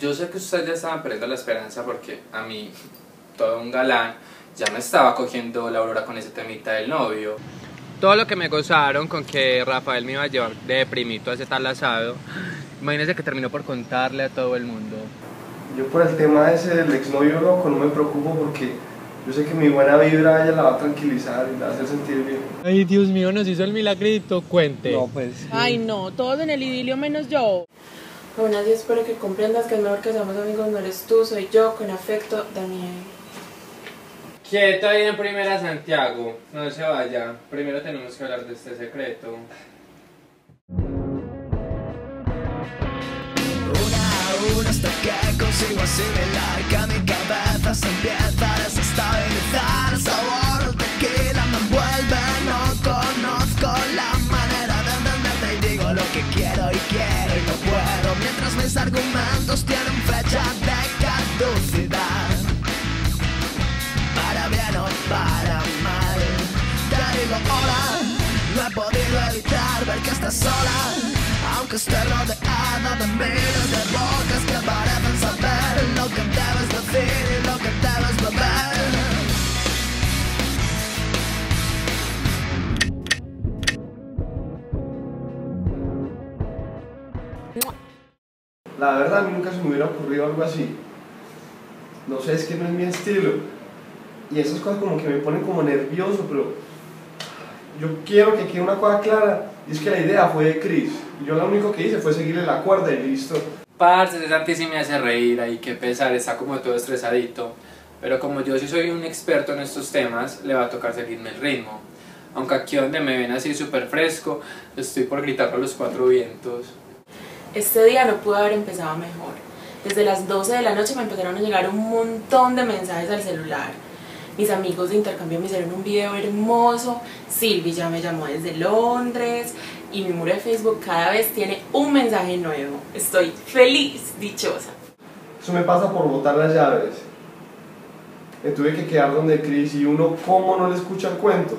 yo sé que ustedes ya estaban perdiendo la esperanza porque a mí, todo un galán, ya me estaba cogiendo la Aurora con ese temita del novio. Todo lo que me gozaron con que Rafael me iba a llevar de primito a ese tal asado, imagínense que terminó por contarle a todo el mundo. Yo por el tema ese del exnovio loco no me preocupo porque yo sé que mi buena vibra ella la va a tranquilizar y la va a hacer sentir bien. Ay, Dios mío, nos hizo el milagrito, cuente. No, pues... Ay, no, todos en el idilio menos yo. Aún así espero que comprendas que es mejor que seamos amigos, no eres tú, soy yo, con afecto, Daniel. Quieto ahí en primera, Santiago, no se vaya, primero tenemos que hablar de este secreto. Una hasta que consigo asimilar que mi cabeza se empieza a desestabilizar. El sabor del tequila me envuelve, no conozco la manera de entenderte y digo lo que quiero y no puedo, mientras mis argumentos tienen fecha de caducidad. Para bien o para mal, te digo hola, no he podido evitar ver que estás sola, aunque esté rodeada de miles de bocas que parecen saber lo que debes decir y lo que debes beber. La verdad a mí nunca se me hubiera ocurrido algo así. No sé, es que no es mi estilo. Y esas cosas como que me ponen como nervioso, pero yo quiero que quede una cosa clara, y es que la idea fue de Chris. Yo lo único que hice fue seguirle la cuerda y listo. Parce, ese Santi sí me hace reír, ay qué pesar, está como todo estresadito. Pero como yo sí soy un experto en estos temas, le va a tocar seguirme el ritmo. Aunque aquí donde me ven así súper fresco, estoy por gritar por los cuatro vientos. Este día no pudo haber empezado mejor. Desde las 12 de la noche me empezaron a llegar un montón de mensajes al celular. Mis amigos de intercambio me hicieron un video hermoso, Silvi ya me llamó desde Londres y mi muro de Facebook cada vez tiene un mensaje nuevo. Estoy feliz, dichosa. Eso me pasa por botar las llaves. Me tuve que quedar donde Chris y uno, ¿cómo no le escucha el cuento?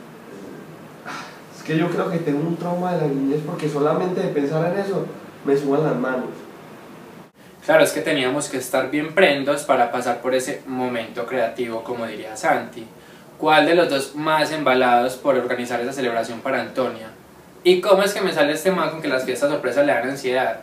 Es que yo creo que tengo un trauma de la niñez porque solamente de pensar en eso me suban las manos. Claro, es que teníamos que estar bien prendos para pasar por ese momento creativo, como diría Santi. ¿Cuál de los dos más embalados por organizar esa celebración para Antonia? ¿Y cómo es que me sale este man con que las fiestas sorpresa le dan ansiedad?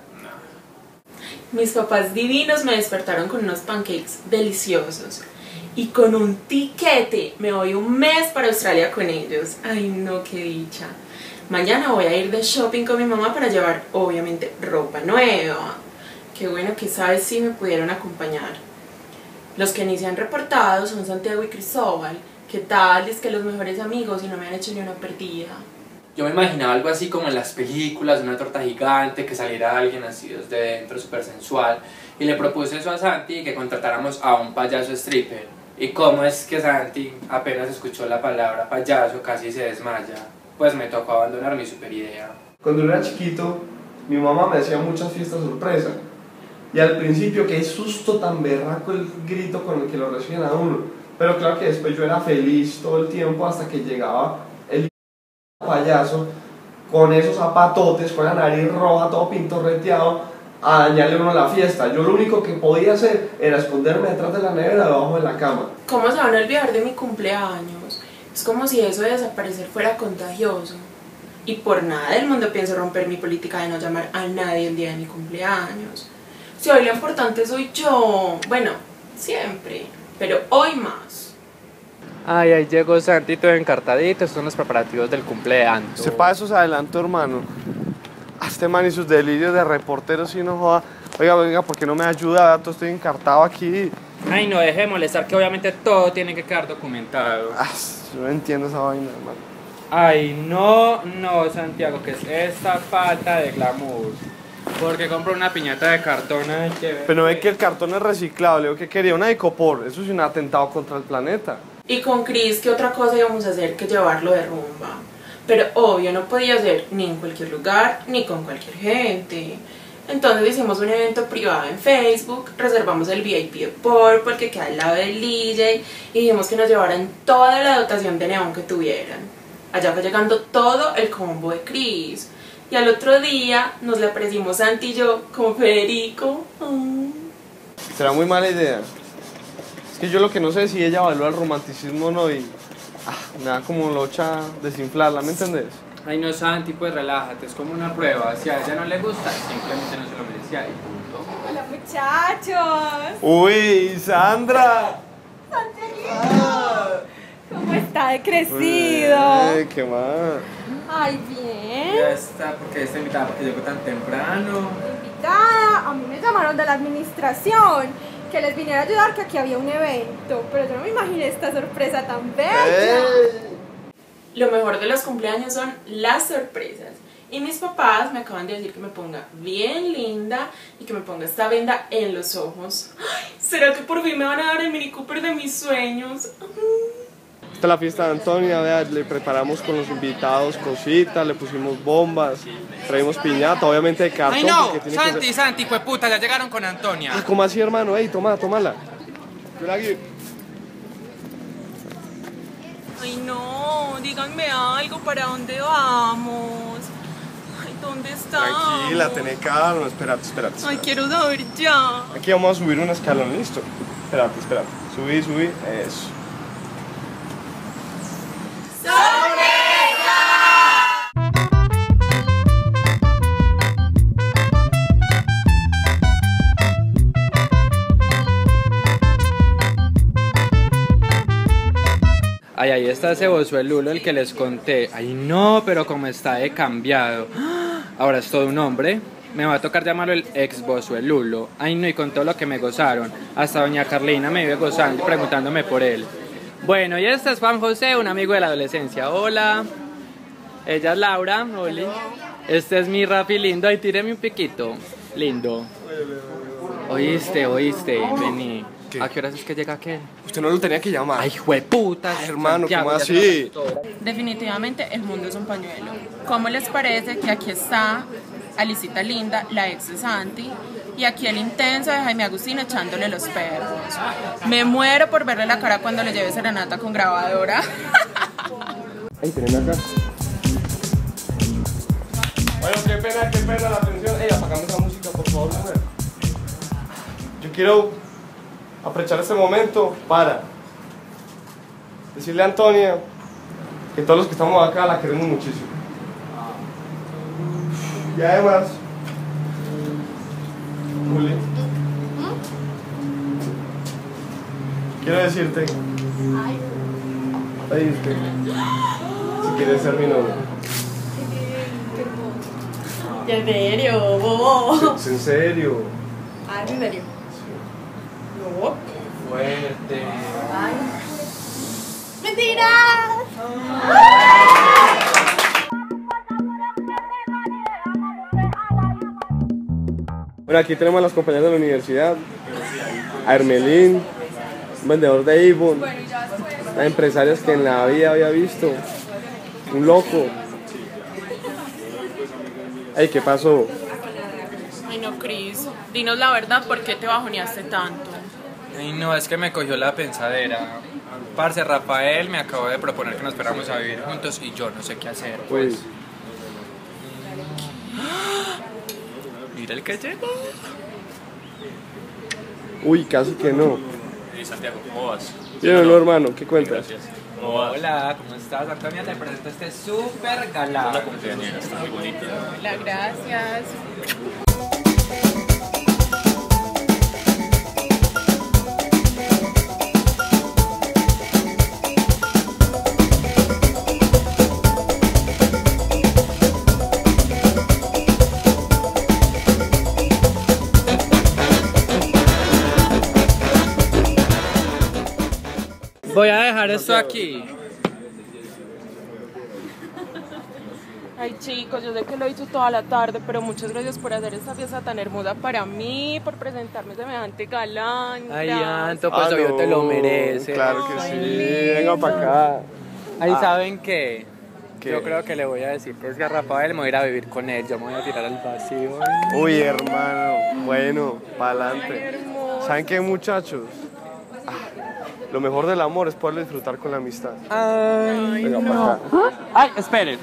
No. Mis papás divinos me despertaron con unos pancakes deliciosos. Y con un tiquete me voy un mes para Australia con ellos. Ay no, qué dicha. Mañana voy a ir de shopping con mi mamá para llevar, obviamente, ropa nueva. Qué bueno que sabes si me pudieron acompañar. Los que ni se han reportado son Santiago y Cristóbal. ¿Qué tal? Es que los mejores amigos y no me han hecho ni una perdida. Yo me imaginaba algo así como en las películas, una torta gigante, que saliera alguien así desde dentro, súper sensual. Y le propuse eso a Santi, que contratáramos a un payaso stripper. ¿Y cómo es que Santi apenas escuchó la palabra payaso casi se desmaya? Pues me tocó abandonar mi super idea. Cuando yo era chiquito, mi mamá me hacía muchas fiestas sorpresa. Y al principio, qué susto tan berraco el grito con el que lo reciben a uno. Pero claro que después yo era feliz todo el tiempo hasta que llegaba el payaso con esos zapatotes, con la nariz roja, todo pintorreteado, a dañarle uno la fiesta. Yo lo único que podía hacer era esconderme detrás de la nevera, debajo de la cama. ¿Cómo se van a olvidar de mi cumpleaños? Es como si eso de desaparecer fuera contagioso. Y por nada del mundo pienso romper mi política de no llamar a nadie el día de mi cumpleaños. Si hoy lo importante soy yo, bueno, siempre, pero hoy más. Ay, ahí llegó Santi todo encartadito, estos son los preparativos del cumpleaños. Sepa eso se adelantó, hermano. A este man y sus delirios de reportero si no joda. Oiga, venga, ¿por qué no me ayuda? Todo estoy encartado aquí. Ay, no deje de molestar que obviamente todo tiene que quedar documentado. Yo no entiendo esa vaina, hermano. Ay, no, Santiago, que es esta falta de glamour. Porque compro una piñata de cartón. Pero no ve que el cartón es reciclado, le digo que quería una icopor. Eso es un atentado contra el planeta. Y con Chris, ¿qué otra cosa íbamos a hacer que llevarlo de rumba? Pero obvio, no podía ser ni en cualquier lugar, ni con cualquier gente. Entonces hicimos un evento privado en Facebook, reservamos el VIP de Purple que queda al lado del DJ y dijimos que nos llevaran toda la dotación de neón que tuvieran. Allá fue llegando todo el combo de Chris. Y al otro día nos le aparecimos Santi y yo como Federico. Será muy mala idea. Es que yo lo que no sé es si ella valora el romanticismo o no y me da como locha desinflarla, ¿me entendés? Ay, no, Santi, pues relájate, es como una prueba. Si a ella no le gusta, simplemente no se lo merecía y punto. Hola muchachos. Uy, Sandra. ¿Cómo está de crecido? ¿Qué más? Ay, bien. Ya está, porque está invitada porque llegó tan temprano. Invitada, a mí me llamaron de la administración que les viniera a ayudar, que aquí había un evento, pero yo no me imaginé esta sorpresa tan bella. Lo mejor de los cumpleaños son las sorpresas. Y mis papás me acaban de decir que me ponga bien linda y que me ponga esta venda en los ojos. Ay, ¿será que por fin me van a dar el Mini Cooper de mis sueños? Esta es la fiesta de Antonia, vea, le preparamos con los invitados cositas, le pusimos bombas, traímos piñata, obviamente de cartón. Ay, no, porque tiene que Santi, ser... Santi, pues puta, ya llegaron con Antonia. ¿Cómo así, hermano? Ey, tómala. Yo la guío. Ay, no, díganme algo, ¿para dónde vamos? Ay, ¿dónde estamos? Tranquila, tené calma, espérate. Ay, quiero saber ya. Aquí vamos a subir un escalón, listo. Espérate. Subí, eso. Ay, ahí está ese Bozuelulo, el que les conté. Ay, no, pero como está de cambiado. Ahora es todo un hombre. Me va a tocar llamarlo el ex Bozuelulo. Ay, no, y con todo lo que me gozaron. Hasta doña Carlina me vive gozando y preguntándome por él. Bueno, y este es Juan José, un amigo de la adolescencia. Hola. Ella es Laura. Hola. Este es mi Rafi lindo. Ay, tíreme un piquito. Lindo. Oíste, vení. ¿Qué? ¿A qué horas es que llega aquel? Usted no lo tenía que llamar. Ay, jueputa. hermano, ¿cómo así? Definitivamente el mundo es un pañuelo. ¿Cómo les parece que aquí está Alicita Linda, la ex de Santi, y aquí el intenso de Jaime Agustín echándole los perros? Me muero por verle la cara cuando le lleve serenata con grabadora. Ay, teneme acá. Bueno, qué pena la atención. Ey, apagame esa música, por favor, mujer. Yo quiero aprovechar este momento para decirle a Antonia que todos los que estamos acá la queremos muchísimo. Y además, Juli, quiero decirte, pedirte, si quieres ser mi novia. ¿En serio, bobo? ¿En serio? Ah, ¿en serio? No. Fuerte. Ay. ¡Mentira! Bueno, aquí tenemos a las compañeras de la universidad, a Hermelín, un vendedor de Avon, las empresarias que en la vida había visto, un loco. Ey, ¿qué pasó? Ay no, Cris, dinos la verdad, ¿por qué te bajoneaste tanto? Ay, no, es que me cogió la pensadera. Parce, Rafael me acabó de proponer que nos fuéramos a vivir juntos y yo no sé qué hacer, pues. Uy. Mira el que llegó. Uy, casi que no. Santiago, ¿cómo vas? Bien, no, hermano, ¿qué cuentas? Gracias. ¿Cómo vas? Hola, ¿cómo estás? Antonia, te presento este súper galán. La cumpleañera está muy bonita. Hola, gracias. Voy a dejar esto aquí. Ay chicos, yo sé que lo he dicho toda la tarde, pero muchas gracias por hacer esta fiesta tan hermosa para mí, por presentarme semejante galán. Ay, Gracias. Anto, pues obvio te lo mereces. Claro que Ay, sí, lindo. venga para acá. Ahí saben qué. ¿Qué? Yo creo que le voy a decir que es que a Rafael me voy a ir a vivir con él. Yo me voy a tirar al vacío. Uy, hermano, bueno, pa'lante. Ay, hermoso. ¿Saben qué, muchachos? Lo mejor del amor es poder disfrutar con la amistad. Ay, Venga, no. para acá. Ay, esperen.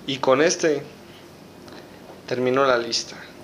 Y con este termino la lista.